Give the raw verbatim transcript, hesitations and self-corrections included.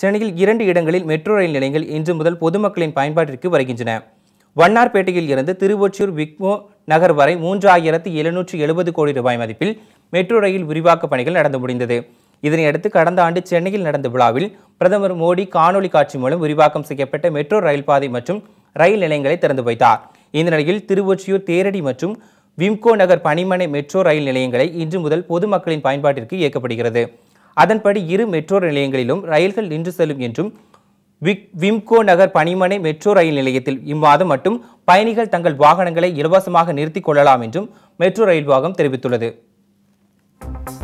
சென்னையில் இரண்டு இடங்களில் மெட்ரோ ரயில் நிலையங்கள் இன்று முதல் பொதுமக்களின் பயன்பாட்டிற்கு வருகின்றன. வண்ணார்பேட்டையில் இருந்து திருவொற்றியூர் விக்மோ நகர் வரை மூன்றாயிரத்து எழுநூற்று எழுபது கோடி ரூபாய் மதிப்பில் மெட்ரோ ரயில் விரிவாக்க பணிகள் நடந்து முடிந்தது. இதனையடுத்து கடந்த ஆண்டு சென்னையில் நடந்த விழாவில் பிரதமர் மோடி காணொலி காட்சி மூலம் விரிவாக்கம் செய்யப்பட்ட மெட்ரோ ரயில் பாதை மற்றும் ரயில் நிலையங்களை திறந்து வைத்தார். இந்த நிலையில் திருவொற்றியூர் தேரடி மற்றும் விம்கோ நகர் பணிமனை மெட்ரோ ரயில் நிலையங்களை இன்று முதல் பொதுமக்களின் பயன்பாட்டிற்கு இயக்கப்படுகிறது. அதன்படி இரு மெட்ரோ நிலையங்களிலும் ரயில்கள் நின்று செல்லும் என்றும் விம்கோ நகர் பணிமனை மெட்ரோ ரயில் நிலையத்தில் இம்மாதம் மட்டும் பயணிகள் தங்கள் வாகனங்களை இலவசமாக நிறுத்திக் கொள்ளலாம் என்றும் மெட்ரோ ரயில் வாகம் தெரிவித்துள்ளது.